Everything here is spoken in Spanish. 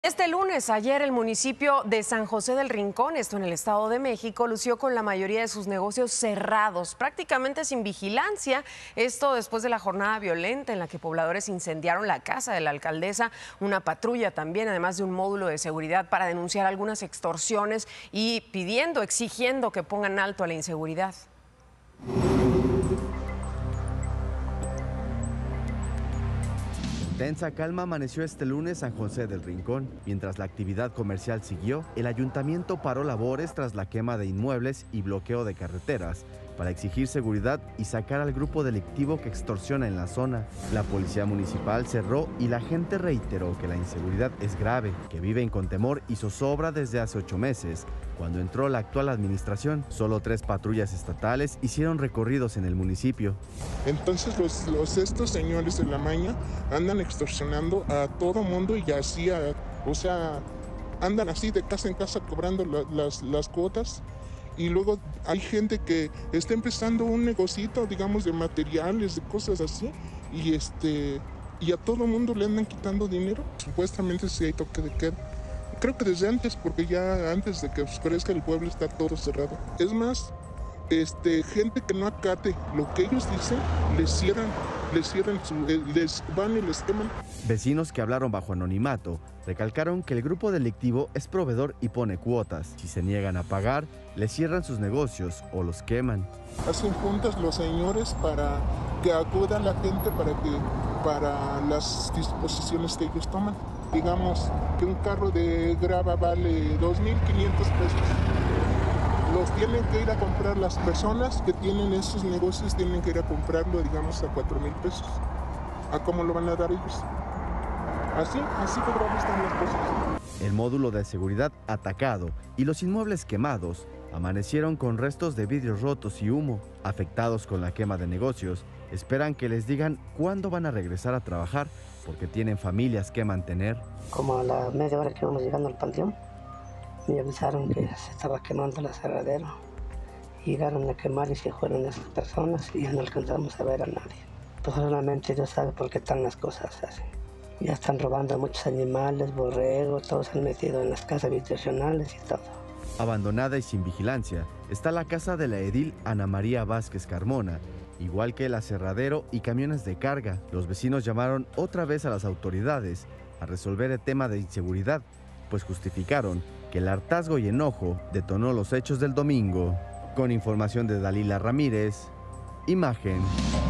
Este lunes, ayer, el municipio de San José del Rincón, esto en el Estado de México, lució con la mayoría de sus negocios cerrados, prácticamente sin vigilancia. Esto después de la jornada violenta en la que pobladores incendiaron la casa de la alcaldesa, una patrulla también, además de un módulo de seguridad para denunciar algunas extorsiones y exigiendo que pongan alto a la inseguridad. Tensa calma amaneció este lunes San José del Rincón. Mientras la actividad comercial siguió, el ayuntamiento paró labores tras la quema de inmuebles y bloqueo de carreteras para exigir seguridad y sacar al grupo delictivo que extorsiona en la zona. La policía municipal cerró y la gente reiteró que la inseguridad es grave, que viven con temor y zozobra desde hace 8 meses. Cuando entró la actual administración, solo 3 patrullas estatales hicieron recorridos en el municipio. Entonces estos señores de la maña andan extorsionando a todo mundo y así, andan así de casa en casa cobrando las cuotas. Y luego hay gente que está empezando un negocito, digamos, de materiales, de cosas así, y a todo mundo le andan quitando dinero. Supuestamente sí hay toque de queda. Creo que desde antes, porque ya antes de que oscurezca el pueblo está todo cerrado. Es más, gente que no acate lo que ellos dicen, les van y les queman. Vecinos que hablaron bajo anonimato recalcaron que el grupo delictivo es proveedor y pone cuotas. Si se niegan a pagar, les cierran sus negocios o los queman. Hacen juntas los señores para que acuda la gente para las disposiciones que ellos toman. Digamos que un carro de grava vale 2,500 pesos. Los tienen que ir a comprar las personas que tienen esos negocios, tienen que ir a comprarlo, digamos, a 4,000 pesos. ¿A cómo lo van a dar ellos? Así de grave están las cosas. El módulo de seguridad atacado y los inmuebles quemados amanecieron con restos de vidrios rotos y humo. Afectados con la quema de negocios, esperan que les digan cuándo van a regresar a trabajar porque tienen familias que mantener. Como a la media hora que íbamos llegando al panteón, me avisaron que se estaba quemando el aserradero. Llegaron a quemar y se fueron esas personas y ya no alcanzamos a ver a nadie. Pues solamente Dios sabe por qué están las cosas así. Ya están robando muchos animales, borregos, todos se han metido en las casas habitacionales y todo. Abandonada y sin vigilancia está la casa de la edil Ana María Vázquez Carmona, igual que el aserradero y camiones de carga. Los vecinos llamaron otra vez a las autoridades a resolver el tema de inseguridad, pues justificaron que el hartazgo y enojo detonó los hechos del domingo. Con información de Dalila Ramírez, Imagen.